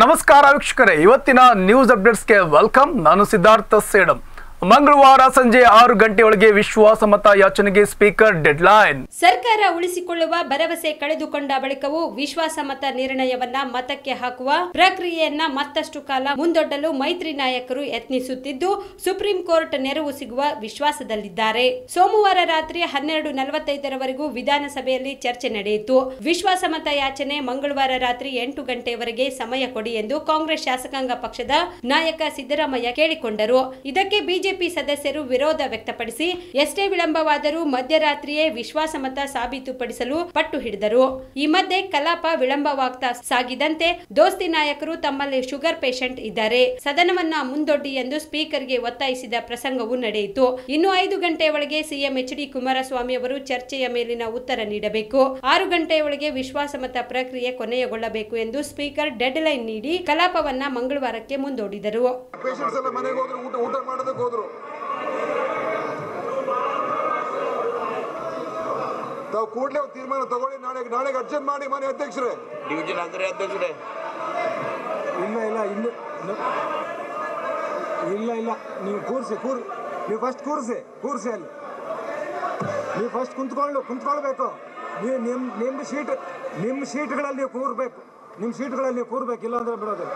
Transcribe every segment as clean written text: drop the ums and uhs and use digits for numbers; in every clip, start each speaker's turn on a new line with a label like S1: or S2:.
S1: ನಮಸ್ಕಾರ ವೀಕ್ಷಕರೇ, ಇವತ್ತಿನ ನ್ಯೂಸ್ ಅಪ್ಡೇಟ್ಸ್ಗೆ ವೆಲ್ಕಮ್. ನಾನು ಸಿದ್ಧಾರ್ಥ ಸೇಡಂ. ಮಂಗಳವಾರ ಸಂಜೆ 6 ಗಂಟೆಯೊಳಗೆ ವಿಶ್ವಾಸಮತ ಯಾಚನೆಗೆ ಸ್ಪೀಕರ್ ಡೆಡ್ಲೈನ್.
S2: ಸರ್ಕಾರ ಉಳಿಸಿಕೊಳ್ಳುವ ಭರವಸೆ ಕಳೆದುಕೊಂಡ ಬಳಿಕವೂ ವಿಶ್ವಾಸಮತ ನಿರ್ಣಯವನ್ನ ಮತಕ್ಕೆ ಹಾಕುವ ಪ್ರಕ್ರಿಯೆಯನ್ನ ಮತ್ತಷ್ಟು ಕಾಲ ಮುಂದೊಡ್ಡಲು ಮೈತ್ರಿ ನಾಯಕರು ಯತ್ನಿಸುತ್ತಿದ್ದು, ಸುಪ್ರೀಂ ಕೋರ್ಟ್ ನೆರವು ಸಿಗುವ ವಿಶ್ವಾಸದಲ್ಲಿದ್ದಾರೆ. ಸೋಮವಾರ ರಾತ್ರಿ 12:45 ವಿಧಾನಸಭೆಯಲ್ಲಿ ಚರ್ಚೆ ನಡೆಯಿತು. ವಿಶ್ವಾಸಮತ ಯಾಚನೆ ಮಂಗಳವಾರ ರಾತ್ರಿ 8 ಗಂಟೆಯವರೆಗೆ ಸಮಯ ಕೊಡಿ ಎಂದು ಕಾಂಗ್ರೆಸ್ ಶಾಸಕಾಂಗ ಪಕ್ಷದ ನಾಯಕ ಸಿದ್ದರಾಮಯ್ಯ ಕೇಳಿಕೊಂಡರು. ಇದಕ್ಕೆ ಬಿಜೆಪಿ ಸದಸ್ಯರು ವಿರೋಧ ವ್ಯಕ್ತಪಡಿಸಿ ಎಷ್ಟೇ ವಿಳಂಬವಾದರೂ ಮಧ್ಯರಾತ್ರಿಯೇ ವಿಶ್ವಾಸಮತ ಸಾಬೀತುಪಡಿಸಲು ಪಟ್ಟು ಹಿಡಿದರು. ಈ ಮಧ್ಯೆ ಕಲಾಪ ವಿಳಂಬವಾಗ್ತಾ ಸಾಗಿದಂತೆ ದೋಸ್ತಿ ನಾಯಕರು ತಮ್ಮಲ್ಲಿ ಶುಗರ್ ಪೇಷಂಟ್ ಇದ್ದಾರೆ, ಸದನವನ್ನ ಮುಂದೊಡ್ಡಿ ಎಂದು ಸ್ಪೀಕರ್ಗೆ ಒತ್ತಾಯಿಸಿದ ಪ್ರಸಂಗವೂ ನಡೆಯಿತು. ಇನ್ನು 5 ಗಂಟೆಯ ಒಳಗೆ ಸಿಎಂ ಎಚ್.ಡಿ. ಕುಮಾರಸ್ವಾಮಿ ಅವರು ಚರ್ಚೆಯ ಮೇಲಿನ ಉತ್ತರ ನೀಡಬೇಕು. 6 ಗಂಟೆಯೊಳಗೆ ವಿಶ್ವಾಸಮತ ಪ್ರಕ್ರಿಯೆ ಕೊನೆಗೊಳ್ಳಬೇಕು ಎಂದು ಸ್ಪೀಕರ್ ಡೆಡ್ ಲೈನ್ ನೀಡಿ ಕಲಾಪವನ್ನ ಮಂಗಳವಾರಕ್ಕೆ ಮುಂದೂಡಿದರು.
S3: ತಾವು ಕೂಡಲೇ ತೀರ್ಮಾನ ತಗೊಳ್ಳಿ. ನಾಳೆಗೆ ಅರ್ಜೆಂಟ್ ಮಾಡಿ ಮನೆ ಅಧ್ಯಕ್ಷರೇ, ಡಿವಿಷನ್ ಅಧ್ಯಕ್ಷರೇ.
S4: ಇಲ್ಲ ನೀವು ನೀವು ಫಸ್ಟ್ ಕೂರಿಸಿ ಅಲ್ಲಿ ನೀವು ಫಸ್ಟ್ ಕುಂತ್ಕೊಳ್ಬೇಕು. ನೀವು ನಿಮ್ಮ ಸೀಟ್ಗಳಲ್ಲಿ ನೀವು ಕೂರ್ಬೇಕು. ನಿಮ್ಮ ಸೀಟ್ಗಳಲ್ಲಿ ನೀವು ಕೂರ್ಬೇಕು, ಇಲ್ಲ ಅಂದ್ರೆ ಬಿಡೋದು.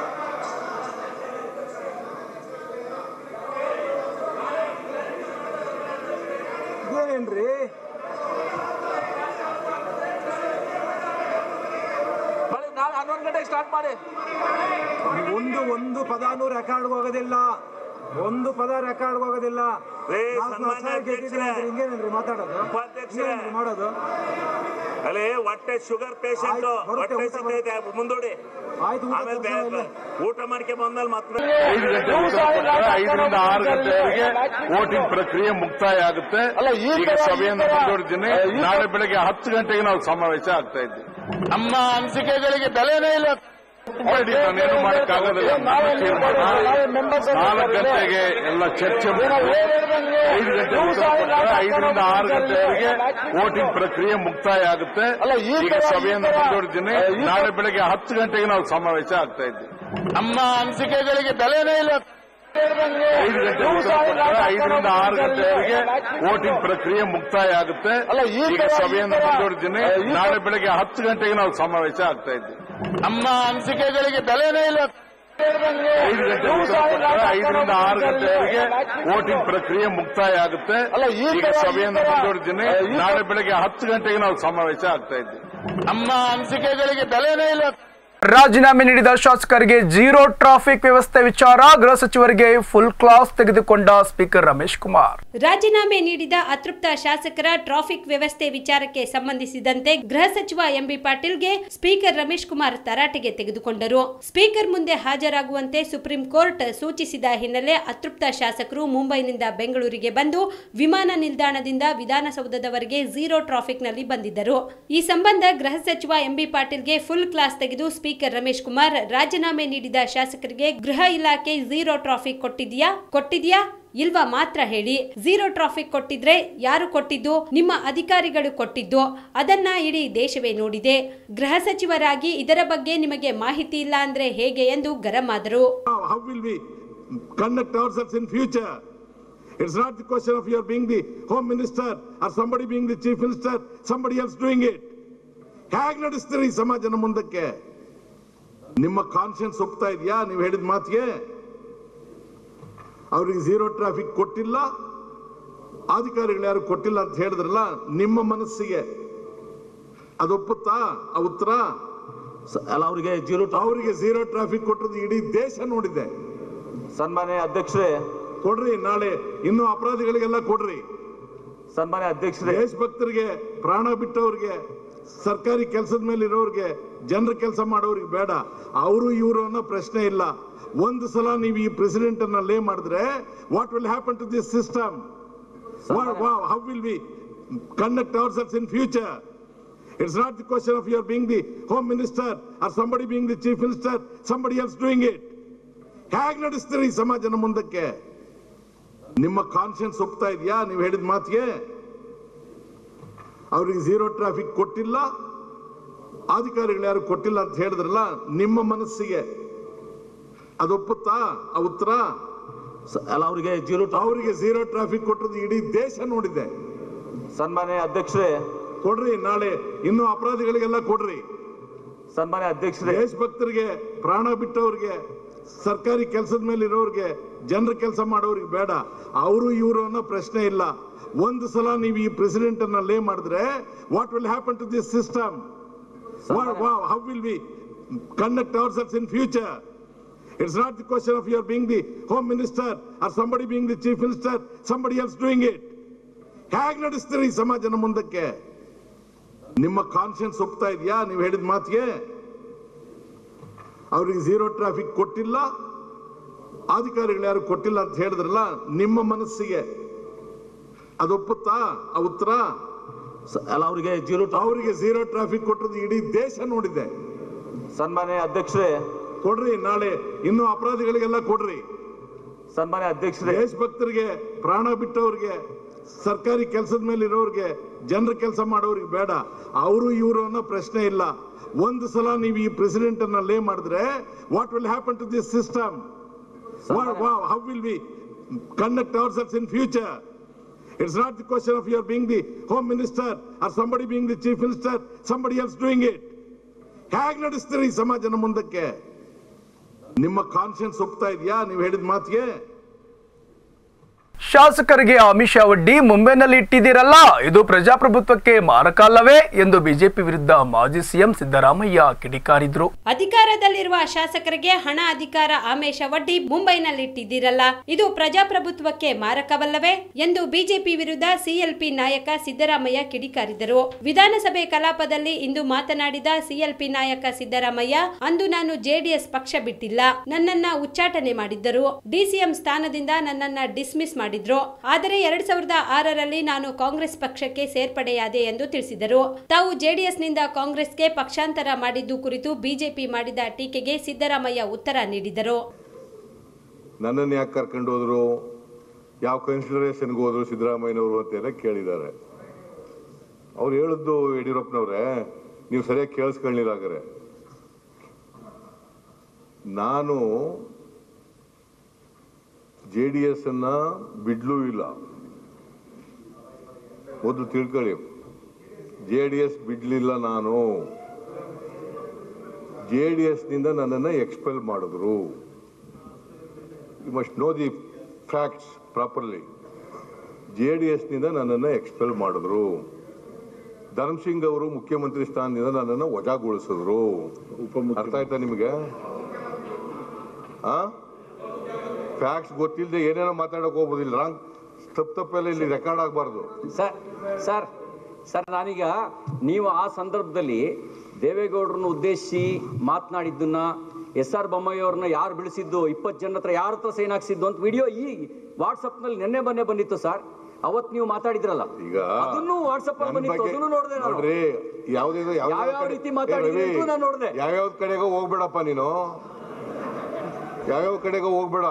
S4: ಏನ್ರಿ
S3: ನಾಳೆ 11 ಗಂಟೆಗೆ ಸ್ಟಾರ್ಟ್ ಮಾಡಿ.
S4: ಒಂದು ಪದಾನು ರೆಕಾರ್ಡ್ ಹೋಗೋದಿಲ್ಲ. ಒಂದು ಪದ ರೆಕಾರ್ಡ್ ಹೋಗೋದಿಲ್ಲ. ಹಿಂಗೇನೇನ್ರಿ ಮಾತಾಡೋದು, ಮಾಡೋದು?
S5: ಅಲ್ಲೇ ಹೊಟ್ಟೆ ಶುಗರ್ ಪೇಷಂಟ್ ಮುಂದೂಡಿ ಆಮೇಲೆ ಊಟ ಮಾಡ್ಕೆ ಬಂದ್ಮೇಲೆ ಮತ್ತೆ
S6: 5ರಿಂದ 6 ಗಂಟೆವರೆಗೆ ವೋಟಿಂಗ್ ಪ್ರಕ್ರಿಯೆ ಮುಕ್ತಾಯ ಆಗುತ್ತೆ. ಈಗ ಸಭೆಯನ್ನು ಮುಂದೂಡಿದ್ದೀನಿ. ನಾಳೆ ಬೆಳಗ್ಗೆ 10 ಗಂಟೆಗೆ ನಾವು ಸಮಾವೇಶ ಆಗ್ತಾ ಇದ್ದೀವಿ. ನಮ್ಮ ಅನಿಸಿಕೆಗಳಿಗೆ ಬೆಲೆನೇ ಇಲ್ಲ. ನಾನೇನು ಮಾಡಕ್ಕಾಗೋದಿಲ್ಲ. 4 ಗಂಟೆಗೆ ಎಲ್ಲ ಚರ್ಚೆ 5 ಗಂಟೆ 5ರಿಂದ 6 ಗಂಟೆವರೆಗೆ ವೋಟಿಂಗ್ ಪ್ರಕ್ರಿಯೆ ಮುಕ್ತಾಯ ಆಗುತ್ತೆ. ಈಗ ಸಭೆಯನ್ನು ಮುಂದೂಡಿದ್ದೀನಿ. ನಾಳೆ ಬೆಳಗ್ಗೆ 10 ಗಂಟೆಗೆ ನಾವು ಸಮಾವೇಶ ಆಗ್ತಾ ಇದ್ದೀವಿ. ನಮ್ಮ ಅನಿಸಿಕೆಗಳಿಗೆ ಬೆಲೆನೇ ಇಲ್ಲ. 5 ಗಂಟೆ 5ರಿಂದ 6 ಗಂಟೆವರೆಗೆ ವೋಟಿಂಗ್ ಪ್ರಕ್ರಿಯೆ ಮುಕ್ತಾಯ ಆಗುತ್ತೆ. ಈಗ ಸಭೆಯನ್ನು ಮುಂದೂಡಿದ್ದೀನಿ. ನಾಳೆ ಬೆಳಗ್ಗೆ 10 ಗಂಟೆಗೆ ನಾವು ಸಮಾವೇಶ ಆಗ್ತಾ ಇದ್ದೀವಿ. ನಮ್ಮ ಅನಿಸಿಕೆಗಳಿಗೆ ಬೆಲೆನೇ ಇಲ್ಲ. 5 ಗಂಟೆ 5ರಿಂದ 6 ಗಂಟೆವರೆಗೆ ವೋಟಿಂಗ್ ಪ್ರಕ್ರಿಯೆ ಮುಕ್ತಾಯ ಆಗುತ್ತೆ. ಈಗ ಸಭೆಯನ್ನು ಮುಂದೂಡಿದ್ದೀನಿ. ನಾಳೆ ಬೆಳಗ್ಗೆ 10 ಗಂಟೆಗೆ ನಾವು ಸಮಾವೇಶ ಆಗ್ತಾ ಇದ್ದೀವಿ. ನಮ್ಮ ಅನಿಸಿಕೆಗಳಿಗೆ ಬೆಲೆನೇ ಇಲ್ಲ.
S1: ರಾಜೀನಾಮೆ ನೀಡಿದ ಶಾಸಕರಿಗೆ ಜೀರೋ ಟ್ರಾಫಿಕ್ ವ್ಯವಸ್ಥೆ ವಿಚಾರ ಗೃಹ ಸಚಿವರಿಗೆ ಫುಲ್ ಕ್ಲಾಸ್ ತೆಗೆದುಕೊಂಡ ಸ್ಪೀಕರ್ ರಮೇಶ್ ಕುಮಾರ್.
S2: ರಾಜೀನಾಮೆ ನೀಡಿದ ಅತೃಪ್ತ ಶಾಸಕರ ಟ್ರಾಫಿಕ್ ವ್ಯವಸ್ಥೆ ವಿಚಾರಕ್ಕೆ ಸಂಬಂಧಿಸಿದಂತೆ ಗೃಹ ಸಚಿವ ಎಂಬಿ ಪಾಟೀಲ್ಗೆ ಸ್ಪೀಕರ್ ರಮೇಶ್ ಕುಮಾರ್ ತರಾಟೆಗೆ ತೆಗೆದುಕೊಂಡರು. ಸ್ಪೀಕರ್ ಮುಂದೆ ಹಾಜರಾಗುವಂತೆ ಸುಪ್ರೀಂ ಕೋರ್ಟ್ ಸೂಚಿಸಿದ ಹಿನ್ನೆಲೆ ಅತೃಪ್ತ ಶಾಸಕರು ಮುಂಬೈನಿಂದ ಬೆಂಗಳೂರಿಗೆ ಬಂದು ವಿಮಾನ ನಿಲ್ದಾಣದಿಂದ ವಿಧಾನಸೌಧದವರೆಗೆ ಜೀರೋ ಟ್ರಾಫಿಕ್ನಲ್ಲಿ ಬಂದಿದ್ದರು. ಈ ಸಂಬಂಧ ಗೃಹ ಸಚಿವ ಎಂಬಿ ಪಾಟೀಲ್ಗೆ ಫುಲ್ ಕ್ಲಾಸ್ ತೆಗೆದು ಸ್ಪೀಕರ್ ರಮೇಶ್ ಕುಮಾರ್ ರಾಜೀನಾಮೆ ನೀಡಿದ ಶಾಸಕರಿಗೆ ಗೃಹ ಇಲಾಖೆ ಜೀರೋ ಟ್ರಾಫಿಕ್ ಕೊಟ್ಟಿದ್ಯಾ ಇಲ್ವಾ ಮಾತ್ರ ಹೇಳಿ. ಜೀರೋ ಟ್ರಾಫಿಕ್ ಕೊಟ್ಟಿದ್ರೆ ಯಾರು ಕೊಟ್ಟಿದ್ದು? ನಿಮ್ಮ ಅಧಿಕಾರಿಗಳು ಕೊಟ್ಟಿದ್ದು. ಅದನ್ನ ಇಡೀ ದೇಶವೇ ನೋಡಿದೆ. ಗೃಹ ಸಚಿವರಾಗಿ ಇದರ ಬಗ್ಗೆ ನಿಮಗೆ ಮಾಹಿತಿ ಇಲ್ಲ ಅಂದ್ರೆ ಹೇಗೆ ಎಂದು ಗರಂ ಆದರು.
S3: It's not the question of your being the home minister or somebody being the chief minister, somebody else doing it. ಹೇಗೆ ನಡೆಸ್ತೀರಿ ಸಮಾಜನ ಮುಂದಕ್ಕೆ? ನಿಮ್ಮ ಕಾನ್ಶಿಯನ್ಸ್ ಒಪ್ತಾ ಇದೆಯಾ ನೀವು ಹೇಳಿದ ಮಾತಿಗೆ? ಅವ್ರಿಗೆ ಜೀರೋ ಟ್ರಾಫಿಕ್ ಕೊಟ್ಟಿಲ್ಲ, ಅಧಿಕಾರಿಗಳು ಯಾರು ಕೊಟ್ಟಿಲ್ಲ ಅಂತ ಹೇಳಿದ್ರಲ್ಲ, ನಿಮ್ಮ ಮನಸ್ಸಿಗೆ ಅದು ಒಪ್ಪುತ್ತಾ ಆ ಉತ್ತರ? ಅಲ್ಲ, ಅವರಿಗೆ ಜೀರೋ ಟ್ರಾಫಿಕ್ ಕೊಟ್ಟದ್ದು ಇಡೀ ದೇಶ ನೋಡಿದೆ.
S7: ಸನ್ಮಾನ್ಯ ಅಧ್ಯಕ್ಷರೇ,
S3: ಕೊಡ್ರಿ. ನಾಳೆ ಇನ್ನು ಅಪರಾಧಿಗಳಿಗೆಲ್ಲ ಕೊಡ್ರಿ.
S7: ಸನ್ಮಾನ್ಯ ಅಧ್ಯಕ್ಷರೇ,
S3: ದೇಶಭಕ್ತರಿಗೆ, ಪ್ರಾಣ ಬಿಟ್ಟವ್ರಿಗೆ, ಸರ್ಕಾರಿ ಕೆಲಸದ ಮೇಲೆ ಇರೋರಿಗೆ, ಜನರ ಕೆಲಸ ಮಾಡೋರಿಗೆ ಬೇಡ. ಅವರು ಇವರು ಅನ್ನೋ ಪ್ರಶ್ನೆ ಇಲ್ಲ. ಒಂದು ಸಲ ನೀವು ಈ ಪ್ರೆಸಿಡೆಂಟ್ ಅನ್ನ ಲೇ ಮಾಡಿದ್ರೆ what will happen to this system? How will we conduct ourselves in future? It's not the question of your being the home minister or somebody being the chief minister, somebody else doing it. ಹೇಗೆ ನಡೆಸ್ತೀರಿ ಸಮಾಜನ ಮುಂದಕ್ಕೆ? ನಿಮ್ಮ conscience ಒಪ್ತಾ ಇದೆಯಾ ನೀವು ಹೇಳಿದ ಮಾತಿಗೆ? ಅವ್ರಿಗೆ zero traffic ಕೊಟ್ಟಿಲ್ಲ, ಅಧಿಕಾರಿಗಳು ಯಾರು ಕೊಟ್ಟಿಲ್ಲ ಅಂತ ಹೇಳಿದ್ರಲ್ಲ, ನಿಮ್ಮ ಮನಸ್ಸಿಗೆ ಅದೊಪ್ಪುತ್ತಾ ಆ ಉತ್ತರ?
S7: ಅಲ್ಲ, ಅವರಿಗೆ
S3: ಝೀರೋ ಟ್ರಾಫಿಕ್ ಕೊಟ್ಟದ್ದು ಇಡೀ ದೇಶ ನೋಡಿದೆ.
S7: ಸನ್ಮಾನ್ಯ ಅಧ್ಯಕ್ಷರೇ,
S3: ಕೊಡ್ರಿ, ನಾಳೆ ಇನ್ನು ಅಪರಾಧಿಗಳಿಗೆಲ್ಲ ಕೊಡ್ರಿ.
S7: ಸನ್ಮಾನ್ಯ ಅಧ್ಯಕ್ಷರೇ,
S3: ದೇಶಭಕ್ತರಿಗೆ, ಪ್ರಾಣ ಬಿಟ್ಟವ್ರಿಗೆ, ಸರ್ಕಾರಿ ಕೆಲಸದ ಮೇಲೆ ಇರೋರಿಗೆ, ಜನರ ಕೆಲಸ ಮಾಡೋರಿಗೆ ಬೇಡ. ಅವರು ಇವರು ಅನ್ನೋ ಪ್ರಶ್ನೆ ಇಲ್ಲ. ಒಂದು ಸಲ ನೀವು ಈ ಪ್ರೆಸಿಡೆಂಟ್ ಅನ್ನ ಲೇ ಮಾಡಿದ್ರೆ what will happen to this system? How will we conduct ourselves in future? It's not the question of your being the home minister or somebody being the chief minister, somebody else doing it. ಹೇಗೆ ನಡೆಸ್ತೀರಿ ಸಮಾಜನ ಮುಂದಕ್ಕೆ? ನಿಮ್ಮ conscience ಒಪ್ತಾ ಇದೆಯಾ ನೀವು ಹೇಳಿದ ಮಾತಿಗೆ? ಅವ್ರಿಗೆ zero traffic ಕೊಟ್ಟಿಲ್ಲ, ಅಧಿಕಾರಿಗಳು ಯಾರು ಕೊಟ್ಟಿಲ್ಲ ಅಂತ ಹೇಳಿದ್ರಲ್ಲ, ನಿಮ್ಮ ಮನಸ್ಸಿಗೆ ಅದೊಪ್ಪುತ್ತಾ ಆ ಉತ್ತರ?
S7: ಅಲ್ಲ, ಅವರಿಗೆ
S3: ಝೀರೋ ಟ್ರಾಫಿಕ್ ಕೊಟ್ಟದ್ದು ಇಡೀ ದೇಶ ನೋಡಿದೆ.
S7: ಸನ್ಮಾನ್ಯ ಅಧ್ಯಕ್ಷರೇ,
S3: ಕೊಡ್ರಿ, ನಾಳೆ ಇನ್ನು ಅಪರಾಧಿಗಳಿಗೆಲ್ಲ ಕೊಡ್ರಿ.
S7: ಸನ್ಮಾನ್ಯ ಅಧ್ಯಕ್ಷರೇ,
S3: ದೇಶಭಕ್ತರಿಗೆ, ಪ್ರಾಣ ಬಿಟ್ಟವ್ರಿಗೆ, ಸರ್ಕಾರಿ ಕೆಲಸದ ಮೇಲೆ ಇರೋರಿಗೆ, ಜನರ ಕೆಲಸ ಮಾಡೋರಿಗೆ ಬೇಡ. ಅವರು ಇವರು ಅನ್ನೋ ಪ್ರಶ್ನೆ ಇಲ್ಲ. ಒಂದು ಸಲ ನೀವು ಈ ಪ್ರೆಸಿಡೆಂಟ್ ಅನ್ನ ಲೇ ಮಾಡಿದ್ರೆ what will happen to this system? How will we conduct ourselves in future? It's not the question of your being the home minister or somebody being the chief minister, somebody else doing it. ಹೇಗೆ ನಡೆಸ್ತೀರಿ ಸಮಾಜನ ಮುಂದಕ್ಕೆ? ನಿಮ್ಮ conscience ಒಪ್ತಾ ಇದೆಯಾ ನೀವು ಹೇಳಿದ ಮಾತಿಗೆ?
S1: ಶಾಸಕರಿಗೆ ಆಮಿಷ ಒಡ್ಡಿ ಮುಂಬೈನಲ್ಲಿ ಇಟ್ಟಿದ್ದೀರಲ್ಲ, ಇದು ಪ್ರಜಾಪ್ರಭುತ್ವಕ್ಕೆ ಮಾರಕ ಅಲ್ಲವೇ ಎಂದು ಬಿಜೆಪಿ ವಿರುದ್ಧ ಮಾಜಿ ಸಿಎಂ ಸಿದ್ದರಾಮಯ್ಯ ಕಿಡಿಕಾರಿದ್ರು.
S2: ಅಧಿಕಾರದಲ್ಲಿರುವ ಶಾಸಕರಿಗೆ ಹಣ, ಅಧಿಕಾರ, ಆಮಿಷ ಒಡ್ಡಿ ಮುಂಬೈನಲ್ಲಿ ಇಟ್ಟಿದ್ದೀರಲ್ಲ, ಇದು ಪ್ರಜಾಪ್ರಭುತ್ವಕ್ಕೆ ಮಾರಕವಲ್ಲವೇ ಎಂದು ಬಿಜೆಪಿ ವಿರುದ್ಧ ಸಿಎಲ್ಪಿ ನಾಯಕ ಸಿದ್ದರಾಮಯ್ಯ ಕಿಡಿಕಾರಿದರು. ವಿಧಾನಸಭೆ ಕಲಾಪದಲ್ಲಿ ಇಂದು ಮಾತನಾಡಿದ ಸಿಎಲ್ಪಿ ನಾಯಕ ಸಿದ್ದರಾಮಯ್ಯ, ಅಂದು ನಾನು ಜೆಡಿಎಸ್ ಪಕ್ಷ ಬಿಟ್ಟಿಲ್ಲ, ನನ್ನನ್ನ ಉಚ್ಚಾಟನೆ ಮಾಡಿದ್ದರು. ಡಿಸಿಎಂ ಸ್ಥಾನದಿಂದ ನನ್ನನ್ನ ಡಿಸ್ಮಿಸ್ ಮಾಡಿದ್ರು. ಆದರೆ 2006ರಲ್ಲಿ ನಾನು ಕಾಂಗ್ರೆಸ್ ಪಕ್ಷಕ್ಕೆ ಸೇರ್ಪಡೆಯಾದೆ ಎಂದು ತಿಳಿಸಿದರು. ತಾವು ಜೆಡಿಎಸ್ ನಿಂದ ಕಾಂಗ್ರೆಸ್ಗೆ ಪಕ್ಷಾಂತರ ಮಾಡಿದ್ದು ಕುರಿತು ಬಿಜೆಪಿ ಮಾಡಿದ ಟೀಕೆಗೆ ಸಿದ್ದರಾಮಯ್ಯ ಉತ್ತರ ನೀಡಿದರು.
S8: ನನ್ನನ್ನು ಯಾಕೆ ಕರ್ಕೊಂಡು ಹೋದ್ರು, ಯಾವ ಕನ್ಸಿಡರೇಷನ್ಗೆ ಹೋದ್ರು ಸಿದ್ದರಾಮಯ್ಯನವರು ಅಂತೆಲ್ಲ ಕೇಳಿದ್ದಾರೆ. ಅವ್ರು ಹೇಳಿದ್ದು ಯಡಿಯೂರಪ್ಪನವ್ರೆ, ನೀವು ಸರಿಯಾಗಿ ಕೇಳಿಸ್ಕೊಳ್ಳಿಲ್ಲ. ಹಾಗಾದ್ರೆ ನಾನು JDS ಅನ್ನ ಬಿಡ್ಲೂ ಇಲ್ಲ. ಮೊದಲು ತಿಳ್ಕೊಳ್ಳಿ, JDS ಬಿಡ್ಲಿಲ್ಲ. ನಾನು JDS ನಿಂದ ನನ್ನನ್ನು ಎಕ್ಸ್ಪೆಲ್ ಮಾಡಿದ್ರು. You must know the facts properly. JDS ನಿಂದ ನನ್ನನ್ನು ಎಕ್ಸ್ಪೆಲ್ ಮಾಡಿದ್ರು. ಧರ್ಮಸಿಂಗ್ ಅವರು ಮುಖ್ಯಮಂತ್ರಿ ಸ್ಥಾನದಿಂದ ನನ್ನನ್ನು ವಜಾಗೊಳಿಸಿದ್ರು. ಅರ್ಥ ಆಯ್ತಾ ನಿಮಗೆ? ಫ್ಯಾಕ್ಟ್ಸ್ ಗೊತ್ತಿಲ್ಲದೆ ಏನೇನೋ ಮಾತಾಡಕ್ ಹೋಗೋದಿಲ್ಲ. ರಾಂಗ್ ತಪ್ಪೆಲ್ಲ ಇಲ್ಲಿ ರೆಕಾರ್ಡ್ ಆಗಬಾರ್ದು.
S9: ಸರ್ ನಾನೀಗ ನೀವು ಆ ಸಂದರ್ಭದಲ್ಲಿ ದೇವೇಗೌಡರನ್ನು ಉದ್ದೇಶಿಸಿ ಮಾತನಾಡಿದ್ದನ್ನ, SR ಬೊಮ್ಮಾಯಿ ಅವ್ರನ್ನ ಯಾರು ಬಿಳಿಸಿದ್ದು, 20 ಜನ ಹತ್ರ ಯಾರ ಹತ್ರ ಸೈನ್ ಹಾಕ್ಸಿದ್ದು ಅಂತ ವಿಡಿಯೋ ಈ ವಾಟ್ಸಪ್ ನಲ್ಲಿ ನೆನ್ನೆ ಬಂದಿತ್ತು ಸರ್. ಅವತ್ತು ನೀವು ಮಾತಾಡಿದ್ರಲ್ಲ, ಈಗ ಅದನ್ನು ವಾಟ್ಸಪ್ ಅಲ್ಲಿ ಬಂದಿತ್ತು, ಅದನ್ನು ನೋಡಿದೆ ನಾನು.
S8: ನೋಡ್ರಿ, ಯಾವ
S9: ರೀತಿ ಮಾತಾಡಿದ್ರಿ ಅಂತ ನಾನು ನೋಡಿದೆ.
S8: ಯಾವ್ಯಾವ ಕಡೆಗೂ ಹೋಗ್ಬೇಡಪ್ಪ ನೀನು, ಯಾವ್ಯಾವ ಕಡೆಗೂ ಹೋಗ್ಬೇಡ.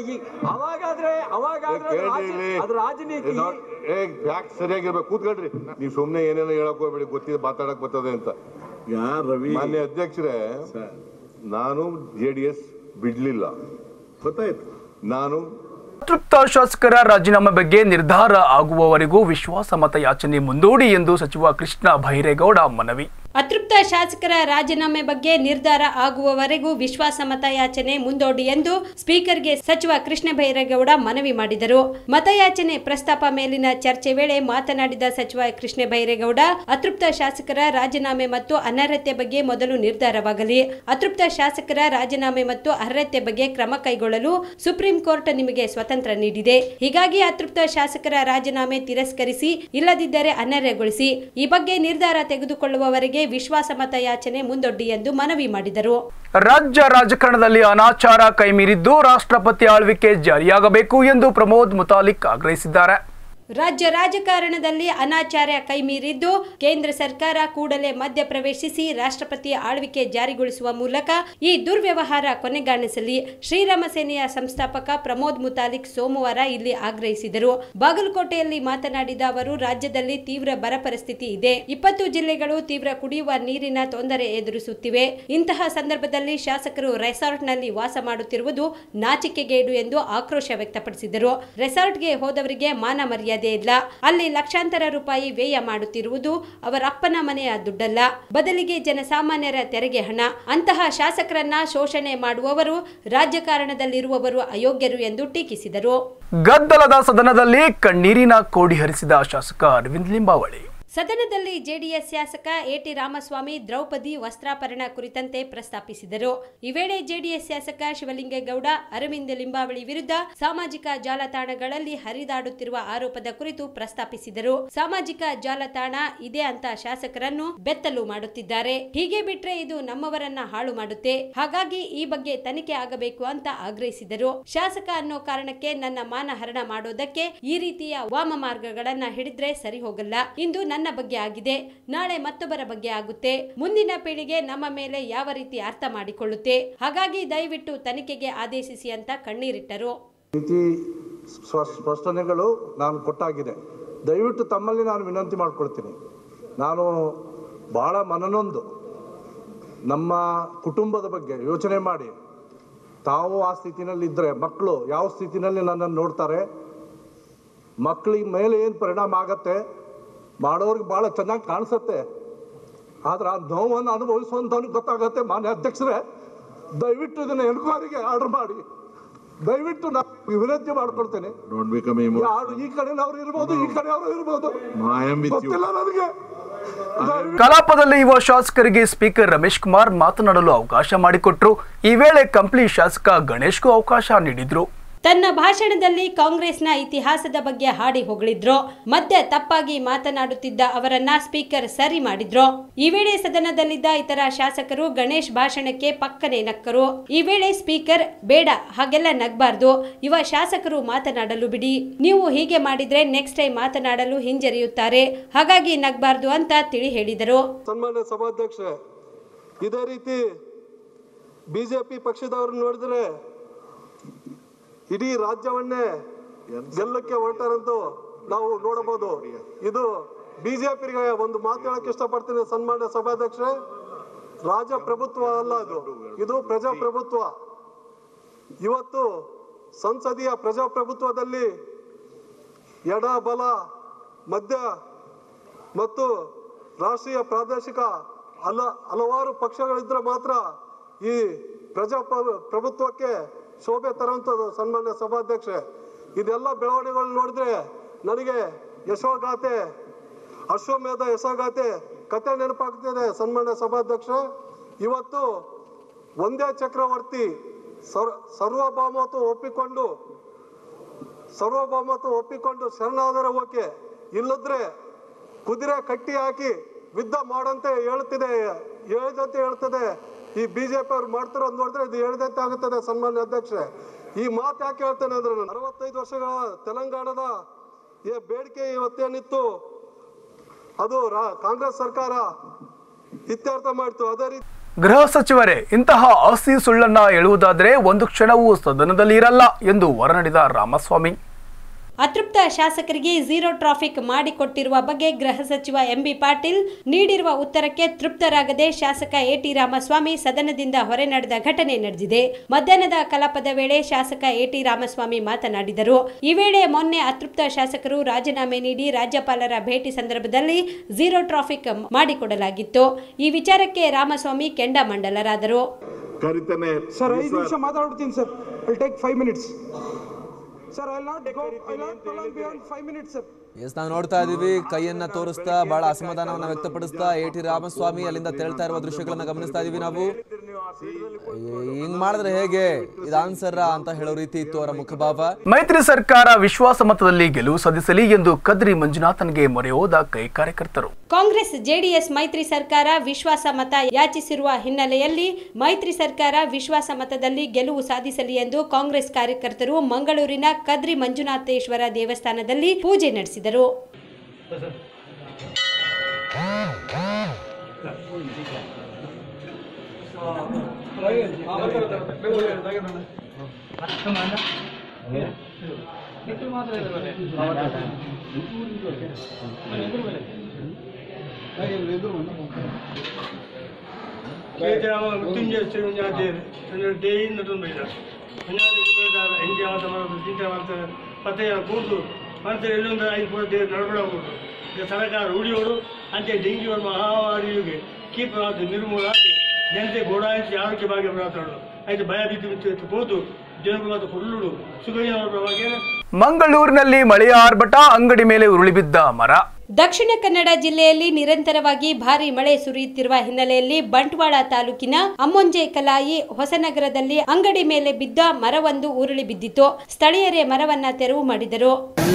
S8: ಸರಿಯಾಗಿರ್ಬೇಕು. ಕೂತ್ಕೊಳ್ರಿ, ನೀವು ಸುಮ್ನೆ ಏನೇನೋ ಹೇಳಕ್ ಹೋಗ್ಬೇಡಿ, ಗೊತ್ತಿದೆ ಮಾತಾಡಕ್ ಬರ್ತದೆ ಅಂತ. ಮಾನ್ಯ ಅಧ್ಯಕ್ಷರೇ, ನಾನು JDS ಬಿಡ್ಲಿಲ್ಲ, ಗೊತ್ತಾಯ್ತು. ನಾನು
S1: ಅತೃಪ್ತ ಶಾಸಕರ ರಾಜೀನಾಮೆ ಬಗ್ಗೆ ನಿರ್ಧಾರ ಆಗುವವರೆಗೂ ವಿಶ್ವಾಸ ಮತ ಯಾಚನೆ ಮುಂದೂಡಿ ಎಂದು ಸಚಿವ ಕೃಷ್ಣ ಬೈರೇಗೌಡ ಮನವಿ.
S2: ಅತೃಪ್ತ ಶಾಸಕರ ರಾಜೀನಾಮೆ ಬಗ್ಗೆ ನಿರ್ಧಾರ ಆಗುವವರೆಗೂ ವಿಶ್ವಾಸ ಮತಯಾಚನೆ ಮುಂದೂಡಿ ಎಂದು ಸ್ಪೀಕರ್ಗೆ ಸಚಿವ ಕೃಷ್ಣ ಬೈರೇಗೌಡ ಮನವಿ ಮಾಡಿದರು. ಮತಯಾಚನೆ ಪ್ರಸ್ತಾಪ ಮೇಲಿನ ಚರ್ಚೆ ವೇಳೆ ಮಾತನಾಡಿದ ಸಚಿವ ಕೃಷ್ಣ ಬೈರೇಗೌಡ, ಅತೃಪ್ತ ಶಾಸಕರ ರಾಜೀನಾಮೆ ಮತ್ತು ಅನರ್ಹತೆ ಬಗ್ಗೆ ಮೊದಲು ನಿರ್ಧಾರವಾಗಲಿ. ಅತೃಪ್ತ ಶಾಸಕರ ರಾಜೀನಾಮೆ ಮತ್ತು ಅರ್ಹತೆ ಬಗ್ಗೆ ಕ್ರಮ ಕೈಗೊಳ್ಳಲು ಸುಪ್ರೀಂ ಕೋರ್ಟ್ ನಿಮಗೆ ಸ್ವಾತಂತ್ರ್ಯ ನೀಡಿದೆ. ಹೀಗಾಗಿ ಅತೃಪ್ತ ಶಾಸಕರ ರಾಜೀನಾಮೆ ತಿರಸ್ಕರಿಸಿ, ಇಲ್ಲದಿದ್ದರೆ ಅನರ್ಹಗೊಳಿಸಿ. ಈ ಬಗ್ಗೆ ನಿರ್ಧಾರ ತೆಗೆದುಕೊಳ್ಳುವವರೆಗೆ ವಿಶ್ವಾಸ ಮತ ಯಾಚನೆ ಮುಂದೊಡ್ಡಿ ಎಂದು ಮನವಿ ಮಾಡಿದರು.
S1: ರಾಜ್ಯ ರಾಜಕಾರಣದಲ್ಲಿ ಅನಾಚಾರ ಕೈಮೀರಿದ್ದು ರಾಷ್ಟ್ರಪತಿ ಆಳ್ವಿಕೆ ಜಾರಿಯಾಗಬೇಕು ಎಂದು ಪ್ರಮೋದ್ ಮುತಾಲಿಕ್ ಆಗ್ರಹಿಸಿದ್ದಾರೆ.
S2: ರಾಜ್ಯ ರಾಜಕಾರಣದಲ್ಲಿ ಅನಾಚಾರ ಕೈಮೀರಿದ್ದು ಕೇಂದ್ರ ಸರ್ಕಾರ ಕೂಡಲೇ ಮಧ್ಯ ಪ್ರವೇಶಿಸಿ ರಾಷ್ಟ್ರಪತಿ ಆಳ್ವಿಕೆ ಜಾರಿಗೊಳಿಸುವ ಮೂಲಕ ಈ ದುರ್ವ್ಯವಹಾರ ಕೊನೆಗಾಣಿಸಲಿ ಶ್ರೀರಾಮ ಸೇನೆಯ ಸಂಸ್ಥಾಪಕ ಪ್ರಮೋದ್ ಮುತಾಲಿಕ್ ಸೋಮವಾರ ಇಲ್ಲಿ ಆಗ್ರಹಿಸಿದರು. ಬಾಗಲಕೋಟೆಯಲ್ಲಿ ಮಾತನಾಡಿದ ಅವರು, ರಾಜ್ಯದಲ್ಲಿ ತೀವ್ರ ಬರ ಪರಿಸ್ಥಿತಿ ಇದೆ. 20 ಜಿಲ್ಲೆಗಳು ತೀವ್ರ ಕುಡಿಯುವ ನೀರಿನ ತೊಂದರೆ ಎದುರಿಸುತ್ತಿವೆ. ಇಂತಹ ಸಂದರ್ಭದಲ್ಲಿ ಶಾಸಕರು ರೆಸಾರ್ಟ್ನಲ್ಲಿ ವಾಸ ಮಾಡುತ್ತಿರುವುದು ನಾಚಿಕೆಗೇಡು ಎಂದು ಆಕ್ರೋಶ ವ್ಯಕ್ತಪಡಿಸಿದರು. ರೆಸಾರ್ಟ್ಗೆ ಹೋದವರಿಗೆ ಮಾನ ಮರ್ಯಾದೆ ಇಲ್ಲ. ಅಲ್ಲಿ ಲಕ್ಷಾಂತರ ರೂಪಾಯಿ ವ್ಯಯ ಮಾಡುತ್ತಿರುವುದು ಅವರ ಅಪ್ಪನ ಮನೆಯ ದುಡ್ಡಲ್ಲ, ಬದಲಿಗೆ ಜನಸಾಮಾನ್ಯರ ತೆರಿಗೆ ಹಣ. ಅಂತಹ ಶಾಸಕರನ್ನ ಶೋಷಣೆ ಮಾಡುವವರು ರಾಜಕಾರಣದಲ್ಲಿರುವವರು ಅಯೋಗ್ಯರು ಎಂದು ಟೀಕಿಸಿದರು.
S1: ಗದ್ದಲದ ಸದನದಲ್ಲಿ ಕಣ್ಣೀರಿನ ಕೋಡಿ ಹರಿಸಿದ ಶಾಸಕ ಅರವಿಂದ್ ಲಿಂಬಾವಳಿ.
S2: ಸದನದಲ್ಲಿ ಜೆಡಿಎಸ್ ಶಾಸಕ ಎಟಿ ರಾಮಸ್ವಾಮಿ ದ್ರೌಪದಿ ವಸ್ತ್ರಾಪರಣ ಕುರಿತಂತೆ ಪ್ರಸ್ತಾಪಿಸಿದರು. ಈ ವೇಳೆ ಜೆಡಿಎಸ್ ಶಾಸಕ ಶಿವಲಿಂಗೇಗೌಡ ಅರವಿಂದ್ ಲಿಂಬಾವಳಿ ವಿರುದ್ಧ ಸಾಮಾಜಿಕ ಜಾಲತಾಣಗಳಲ್ಲಿ ಹರಿದಾಡುತ್ತಿರುವ ಆರೋಪದ ಕುರಿತು ಪ್ರಸ್ತಾಪಿಸಿದರು. ಸಾಮಾಜಿಕ ಜಾಲತಾಣ ಇದೆ ಅಂತ ಶಾಸಕರನ್ನು ಬೆತ್ತಲು ಮಾಡುತ್ತಿದ್ದಾರೆ. ಹೀಗೆ ಬಿಟ್ರೆ ಇದು ನಮ್ಮವರನ್ನ ಹಾಳು ಮಾಡುತ್ತೆ. ಹಾಗಾಗಿ ಈ ಬಗ್ಗೆ ತನಿಖೆ ಆಗಬೇಕು ಅಂತ ಆಗ್ರಹಿಸಿದರು. ಶಾಸಕ ಅನ್ನೋ ಕಾರಣಕ್ಕೆ ನನ್ನ ಮಾನಹರಣ ಮಾಡೋದಕ್ಕೆ ಈ ರೀತಿಯ ವಾಮ ಮಾರ್ಗಗಳನ್ನ ಹಿಡಿದ್ರೆ ಸರಿ ಹೋಗಲ್ಲ. ಇಂದು ನನ್ನ ಬಗ್ಗೆ ಆಗಿದೆ, ನಾಳೆ ಮತ್ತೊಬ್ಬರ ಬಗ್ಗೆ ಆಗುತ್ತೆ. ಮುಂದಿನ ಪೀಳಿಗೆ ನಮ್ಮ ಮೇಲೆ ಯಾವ ರೀತಿ ಅರ್ಥ ಮಾಡಿಕೊಳ್ಳುತ್ತೆ. ಹಾಗಾಗಿ ದಯವಿಟ್ಟು ತನಿಖೆಗೆ ಆದೇಶಿಸಿ ಅಂತ ಕಣ್ಣೀರಿಟ್ಟರು.
S10: ಸ್ಪಷ್ಟನೆಗಳು ನಾನು ಕೊಟ್ಟಾಗಿದೆ. ದಯವಿಟ್ಟು ತಮ್ಮಲ್ಲಿ ನಾನು ವಿನಂತಿ ಮಾಡ್ಕೊಳ್ತೀನಿ. ನಾನು ಬಹಳ ಮನನೊಂದು ನಮ್ಮ ಕುಟುಂಬದ ಬಗ್ಗೆ ಯೋಚನೆ ಮಾಡಿ, ತಾವು ಆ ಸ್ಥಿತಿನಲ್ಲಿ ಇದ್ದರೆ ಮಕ್ಕಳು ಯಾವ ಸ್ಥಿತಿನಲ್ಲಿ ನನ್ನನ್ನು ನೋಡ್ತಾರೆ, ಮಕ್ಕಳಿಗೆ ಮೇಲೆ ಏನು ಪರಿಣಾಮ ಆಗತ್ತೆ, ಮಾಡೋರಿಗೆ ಭಾಳ ಚೆನ್ನಾಗಿ ಕಾಣಿಸುತ್ತೆ. ಆದ್ರೆ ಆ ನೋವನ್ನು ಅನುಭವಿಸುವಂಥವ್ನಿಗೆ ಗೊತ್ತಾಗತ್ತೆ. ಮಾನ್ಯ ಅಧ್ಯಕ್ಷರೇ, ದಯವಿಟ್ಟು ಇದನ್ನು ಎನ್ಕ್ವೈರಿಗೆ ಆರ್ಡರ್ ಮಾಡಿ, ದಯವಿಟ್ಟು ನಾನು ವಿನಂತಿ ಮಾಡ್ಕೊಳ್ತೇನೆ. ಈ ಕಡೆನವ್ರು ಇರ್ಬೋದು, ಈ ಕಡೆಯವರು ಇರ್ಬೋದು, ಗೊತ್ತಿಲ್ಲ ನನಗೆ.
S1: ಕಲಾಪದಲ್ಲಿ ಯುವ ಶಾಸಕರಿಗೆ ಸ್ಪೀಕರ್ ರಮೇಶ್ ಕುಮಾರ್ ಮಾತನಾಡಲು ಅವಕಾಶ ಮಾಡಿಕೊಟ್ರು. ಈ ವೇಳೆ ಕಂಪ್ಲಿ ಶಾಸಕ ಗಣೇಶ್ಗೂ ಅವಕಾಶ ನೀಡಿದ್ರು.
S2: ತನ್ನ ಭಾಷಣದಲ್ಲಿ ಕಾಂಗ್ರೆಸ್ನ ಇತಿಹಾಸದ ಬಗ್ಗೆ ಹಾಡಿ ಹೊಗಳಿದ್ರು. ಮಧ್ಯೆ ತಪ್ಪಾಗಿ ಮಾತನಾಡುತ್ತಿದ್ದ ಅವರನ್ನ ಸ್ಪೀಕರ್ ಸರಿ ಮಾಡಿದ್ರು. ಈ ವೇಳೆ ಸದನದಲ್ಲಿದ್ದ ಇತರ ಶಾಸಕರು ಗಣೇಶ್ ಭಾಷಣಕ್ಕೆ ಪಕ್ಕನೆ ನಕ್ಕರು. ಈ ವೇಳೆ ಸ್ಪೀಕರ್, ಬೇಡ ಹಾಗೆಲ್ಲ ನಗ್ಬಾರ್ದು, ಯುವ ಶಾಸಕರು ಮಾತನಾಡಲು ಬಿಡಿ, ನೀವು ಹೀಗೆ ಮಾಡಿದ್ರೆ ನೆಕ್ಸ್ಟ್ ಟೈಮ್ ಮಾತನಾಡಲು ಹಿಂಜರಿಯುತ್ತಾರೆ, ಹಾಗಾಗಿ ನಗ್ಬಾರ್ದು ಅಂತ ತಿಳಿ ಹೇಳಿದರು.
S10: ಸನ್ಮಾನ್ಯ ಸಭಾಧ್ಯಕ್ಷ, ಇದೇ ರೀತಿ ಬಿಜೆಪಿ ಪಕ್ಷದವರು ನೋಡಿದ್ರೆ ಇಡೀ ರಾಜ್ಯವನ್ನೇ ಗೆಲ್ಲಕ್ಕೆ ಹೊರಟಾರಂತೂ ನಾವು ನೋಡಬಹುದು. ಇದು ಬಿಜೆಪಿಗೆ ಒಂದು ಮಾತು ಹೇಳಕ್ಕೆ ಇಷ್ಟಪಡ್ತೀನಿ ಸನ್ಮಾನ್ಯ ಸಭಾಧ್ಯಕ್ಷರೇ, ರಾಜಪ್ರಭುತ್ವ ಅಲ್ಲ ಇದು ಪ್ರಜಾಪ್ರಭುತ್ವ. ಇವತ್ತು ಸಂಸದೀಯ ಪ್ರಜಾಪ್ರಭುತ್ವದಲ್ಲಿ ಎಡ ಬಲ ಮಧ್ಯ ಮತ್ತು ರಾಷ್ಟ್ರೀಯ ಪ್ರಾದೇಶಿಕ ಹಲವಾರು ಪಕ್ಷಗಳಿದ್ರೆ ಮಾತ್ರ ಈ ಪ್ರಜಾಪ್ರಭುತ್ವಕ್ಕೆ ಶೋಭೆ ತರುವಂಥದ್ದು. ಸನ್ಮಾನ್ಯ ಸಭಾಧ್ಯಕ್ಷೆ, ಇದೆಲ್ಲ ಬೆಳವಣಿಗೆಗಳು ನೋಡಿದ್ರೆ ನನಗೆ ಯಶೋಗಾಥೆ, ಅಶ್ವಮೇಧ ಯಶೋಗಾಥೆ ಕತೆ ನೆನಪಾಗ್ತಿದೆ. ಸನ್ಮಾನ್ಯ ಸಭಾಧ್ಯಕ್ಷ, ಇವತ್ತು ಒಂದೇ ಚಕ್ರವರ್ತಿ ಸರ್ವಭೌಮತ್ವ ಒಪ್ಪಿಕೊಂಡು ಶರಣಾದರೆ ಓಕೆ, ಇಲ್ಲದ್ರೆ ಕುದುರೆ ಕಟ್ಟಿ ಹಾಕಿ ಯುದ್ಧ ಮಾಡಂತೆ ಹೇಳ್ತದೆ. ಈ ಬಿಜೆಪಿ ಅವ್ರು ಮಾಡ್ತಿರೋದು ನೋಡಿದ್ರೆ ಇದು ಹೇಳ್ದಂತೆ ಆಗುತ್ತದೆ. ಸನ್ಮಾನ್ಯ ಅಧ್ಯಕ್ಷೆ, ಈ ಮಾತು ಯಾಕೆ ಹೇಳ್ತೇನೆ ಅಂದ್ರೆ, 65 ವರ್ಷಗಳ ತೆಲಂಗಾಣದ ಬೇಡಿಕೆ ಇವತ್ತೇನಿತ್ತು ಅದು ಕಾಂಗ್ರೆಸ್ ಸರ್ಕಾರ ಇತ್ಯರ್ಥ ಮಾಡಿತು. ಅದೇ ರೀತಿ
S1: ಗೃಹ ಸಚಿವರೇ, ಇಂತಹ ಆಸ್ತಿ ಸುಳ್ಳನ್ನ ಹೇಳುವುದಾದರೆ ಒಂದು ಕ್ಷಣವೂ ಸದನದಲ್ಲಿ ಇರಲ್ಲ ಎಂದು ಹೊರನಡೆದ ರಾಮಸ್ವಾಮಿ.
S2: ಅತೃಪ್ತ ಶಾಸಕರಿಗೆ ಝೀರೋ ಟ್ರಾಫಿಕ್ ಮಾಡಿಕೊಟ್ಟಿರುವ ಬಗ್ಗೆ ಗೃಹ ಸಚಿವ ಎಂಬಿ ಪಾಟೀಲ್ ನೀಡಿರುವ ಉತ್ತರಕ್ಕೆ ತೃಪ್ತರಾಗದೆ ಶಾಸಕ ಎಟಿ ರಾಮಸ್ವಾಮಿ ಸದನದಿಂದ ಹೊರ ನಡೆದ ಘಟನೆ ನಡೆದಿದೆ. ಮಧ್ಯಾಹ್ನದ ಕಲಾಪದ ವೇಳೆ ಶಾಸಕ ಎಟಿ ರಾಮಸ್ವಾಮಿ ಮಾತನಾಡಿದರು. ಈ ವೇಳೆ ಮೊನ್ನೆ ಅತೃಪ್ತ ಶಾಸಕರು ರಾಜೀನಾಮೆ ನೀಡಿ ರಾಜ್ಯಪಾಲರ ಭೇಟಿ ಸಂದರ್ಭದಲ್ಲಿ ಝೀರೋ ಟ್ರಾಫಿಕ್ ಮಾಡಿಕೊಡಲಾಗಿತ್ತು. ಈ ವಿಚಾರಕ್ಕೆ ರಾಮಸ್ವಾಮಿ ಕೆಂಡಾಮಂಡಲರಾದರು.
S4: ಸರ್ 5 ನಿಮಿಷ ಮಾತಾಡ್ತೀನಿ sir. I'll take 5 minutes. Sir, I'll not prolong beyond 5 minutes, sir.
S11: Yes, ನಾವು ನೋಡ್ತಾ ಇದೀವಿ, ಕೈಯನ್ನ ತೋರಿಸ್ತಾ ಬಹಳ ಅಸಮಾಧಾನವನ್ನ ವ್ಯಕ್ತಪಡಿಸ್ತಾ ಎಟಿ ರಾಮಸ್ವಾಮಿ ಅಲ್ಲಿಂದ ತೆರಳ್ತಾ ಇರುವ ದೃಶ್ಯಗಳನ್ನ ಗಮನಿಸ್ತಾ ಇದೀವಿ ನಾವು. ಹಿಂಗ್ ಮಾಡಿದ್ರೆ ಹೇಗೆ ಇದು ಆನ್ಸರ್ ಅಂತ ಹೇಳೋ ರೀತಿ ಇತ್ತು ಅವರ ಮುಖಭಾವ.
S1: ಮೈತ್ರಿ ಸರ್ಕಾರ ವಿಶ್ವಾಸ ಮತದಲ್ಲಿ ಗೆಲುವು ಸಾಧಿಸಲಿ ಎಂದು ಕದ್ರಿ ಮಂಜುನಾಥನ್ಗೆ ಮೊರೆ ಹೋದ ಕೈ ಕಾರ್ಯಕರ್ತರು.
S2: ಕಾಂಗ್ರೆಸ್ ಜೆಡಿಎಸ್ ಮೈತ್ರಿ ಸರ್ಕಾರ ವಿಶ್ವಾಸ ಮತ ಯಾಚಿಸಿರುವ ಹಿನ್ನೆಲೆಯಲ್ಲಿ ಮೈತ್ರಿ ಸರ್ಕಾರ ವಿಶ್ವಾಸ ಮತದಲ್ಲಿ ಗೆಲುವು ಸಾಧಿಸಲಿ ಎಂದು ಕಾಂಗ್ರೆಸ್ ಕಾರ್ಯಕರ್ತರು ಮಂಗಳೂರಿನ ಕದ್ರಿ ಮಂಜುನಾಥೇಶ್ವರ ದೇವಸ್ಥಾನದಲ್ಲಿ ಪೂಜೆ ನಡೆಸಿದರು.
S12: ಸರ್ಕಾರ ಉಳಿಯೋರು ಅಂತೆ ಡೆಂಗಿ ಮಹಾಮಾರಿಗೆ ಕೀಪ್ ನಿರ್ಮೂಲ ಜನತೆ ಗೋಡಾಯಿಸಿ ಆರೋಗ್ಯ ಭಾಗ್ಯ ಮಾತಾಡೋದು ಆಯ್ತು ಭಯ ಬಿದ್ದು ಹೋದು ಜನಗಳು ಹುಲ್ಲು ಸುಗಯ್ಯ.
S1: ಮಂಗಳೂರಿನಲ್ಲಿ ಮಳೆಯ ಆರ್ಭಟ, ಅಂಗಡಿ ಮೇಲೆ ಉರುಳಿ ಬಿದ್ದ ಮರ.
S2: ದಕ್ಷಿಣ ಕನ್ನಡ ಜಿಲ್ಲೆಯಲ್ಲಿ ನಿರಂತರವಾಗಿ ಭಾರಿ ಮಳೆ ಸುರಿಯುತ್ತಿರುವ ಹಿನ್ನೆಲೆಯಲ್ಲಿ ಬಂಟ್ವಾಳ ತಾಲೂಕಿನ ಅಮ್ಮೊಂಜೆ ಕಲಾಯಿ ಹೊಸನಗರದಲ್ಲಿ ಅಂಗಡಿ ಮೇಲೆ ಬಿದ್ದ ಮರವೊಂದು ಉರುಳಿ ಬಿದ್ದಿತು. ಸ್ಥಳೀಯರೇ ಮರವನ್ನ ತೆರವು ಮಾಡಿದರು.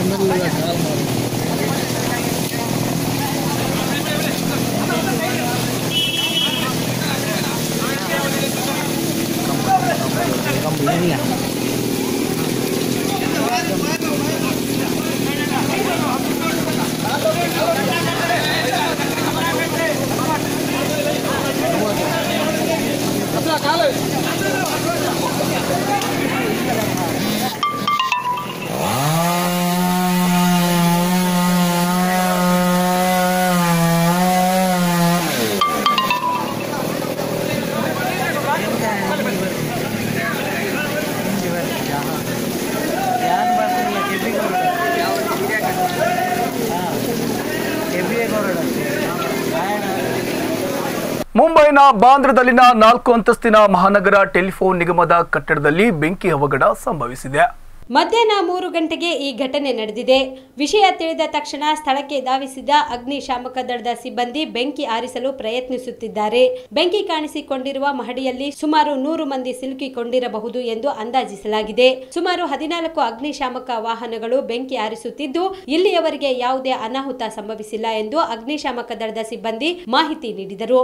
S1: ಮುಂಬೈನ ಬಾಂದ್ರಾದಲ್ಲಿನ 4 ಅಂತಸ್ತಿನ ಮಹಾನಗರ ಟೆಲಿಫೋನ್ ನಿಗಮದ ಕಟ್ಟಡದಲ್ಲಿ ಬೆಂಕಿ ಅವಘಡ ಸಂಭವಿಸಿದೆ.
S2: ಮಧ್ಯಾಹ್ನ 3 ಗಂಟೆಗೆ ಈ ಘಟನೆ ನಡೆದಿದೆ. ವಿಷಯ ತಿಳಿದ ತಕ್ಷಣ ಸ್ಥಳಕ್ಕೆ ಧಾವಿಸಿದ ಅಗ್ನಿಶಾಮಕ ದಳದ ಸಿಬ್ಬಂದಿ ಬೆಂಕಿ ಆರಿಸಲು ಪ್ರಯತ್ನಿಸುತ್ತಿದ್ದಾರೆ. ಬೆಂಕಿ ಕಾಣಿಸಿಕೊಂಡಿರುವ ಮಹಡಿಯಲ್ಲಿ ಸುಮಾರು 100 ಮಂದಿ ಸಿಲುಕಿಕೊಂಡಿರಬಹುದು ಎಂದು ಅಂದಾಜಿಸಲಾಗಿದೆ. ಸುಮಾರು 14 ಅಗ್ನಿಶಾಮಕ ವಾಹನಗಳು ಬೆಂಕಿ ಆರಿಸುತ್ತಿದ್ದು, ಇಲ್ಲಿಯವರೆಗೆ ಯಾವುದೇ ಅನಾಹುತ ಸಂಭವಿಸಿಲ್ಲ ಎಂದು ಅಗ್ನಿಶಾಮಕ ದಳದ ಸಿಬ್ಬಂದಿ ಮಾಹಿತಿ ನೀಡಿದರು.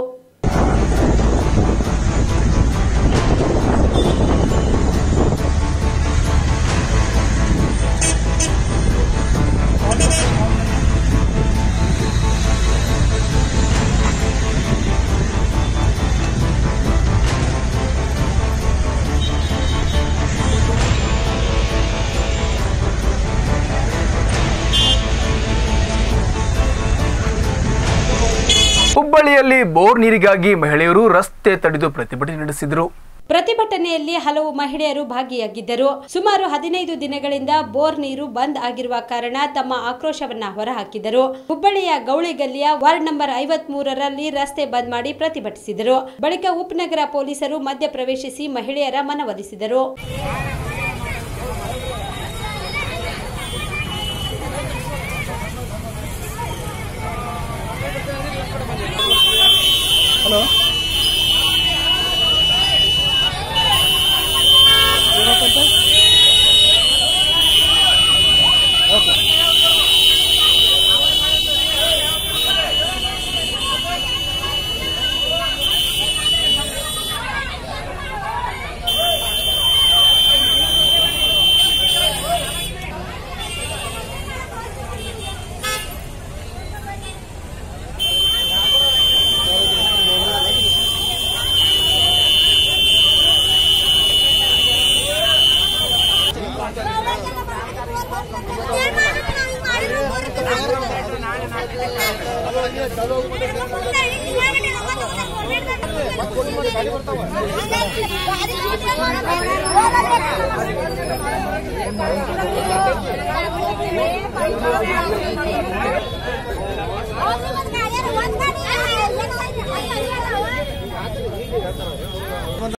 S1: ಹುಬ್ಬಳ್ಳಿಯಲ್ಲಿ ಬೋರ್ ನೀರಿಗಾಗಿ ಮಹಿಳೆಯರು ರಸ್ತೆ ತಡೆದು ಪ್ರತಿಭಟನೆ ನಡೆಸಿದರು.
S2: ಪ್ರತಿಭಟನೆಯಲ್ಲಿ ಹಲವು ಮಹಿಳೆಯರು ಭಾಗಿಯಾಗಿದ್ದರು. ಸುಮಾರು 15 ದಿನಗಳಿಂದ ಬೋರ್ ನೀರು ಬಂದ್ ಆಗಿರುವ ಕಾರಣ ತಮ್ಮ ಆಕ್ರೋಶವನ್ನ ಹೊರಹಾಕಿದರು. ಹುಬ್ಬಳ್ಳಿಯ ಗೌಳಿಗಲ್ಲಿಯ ವಾರ್ಡ್ ನಂಬರ್ 53ರಲ್ಲಿ ರಸ್ತೆ ಬಂದ್ ಮಾಡಿ ಪ್ರತಿಭಟಿಸಿದರು. ಬಳಿಕ ಉಪನಗರ ಪೊಲೀಸರು ಮಧ್ಯ ಪ್ರವೇಶಿಸಿ ಮಹಿಳೆಯರ ಮನವೊಲಿಸಿದರು.